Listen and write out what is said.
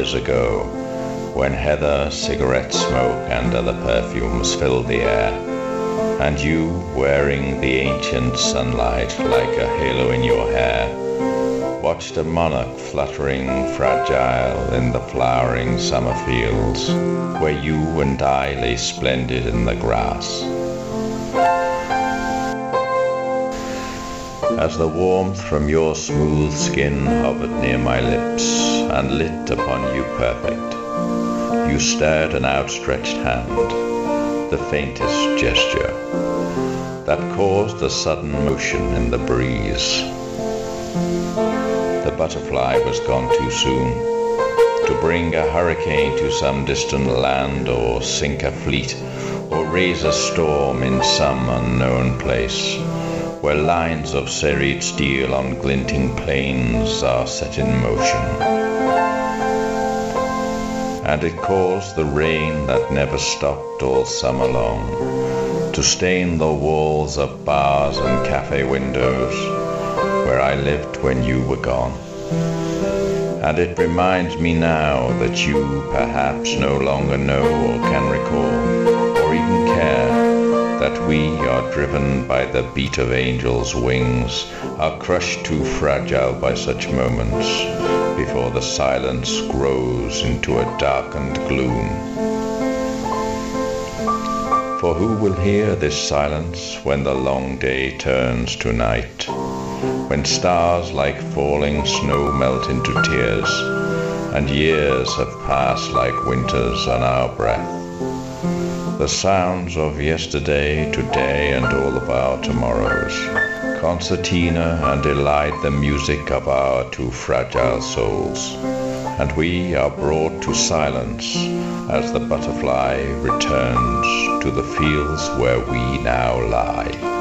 years ago, when heather, cigarette smoke, and other perfumes filled the air, and you, wearing the ancient sunlight like a halo in your hair, watched a monarch fluttering fragile in the flowering summer fields, where you and I lay splendid in the grass. As the warmth from your smooth skin hovered near my lips and lit upon you perfect, you stirred an outstretched hand, the faintest gesture, that caused a sudden motion in the breeze. The butterfly was gone too soon to bring a hurricane to some distant land, or sink a fleet, or raise a storm in some unknown place, where lines of serried steel on glinting plains are set in motion. And it caused the rain that never stopped all summer long to stain the walls of bars and cafe windows where I lived when you were gone. And it reminds me now that you perhaps no longer know or can recall, or even care, that we are driven by the beat of angels' wings, are crushed too fragile by such moments, before the silence grows into a darkened gloom. For who will hear this silence when the long day turns to night, when stars like falling snow melt into tears, and years have passed like winters on our breath? The sounds of yesterday, today, and all of our tomorrows, concertina and elide the music of our too fragile souls, and we are brought to silence as the butterfly returns to the fields where we now lie.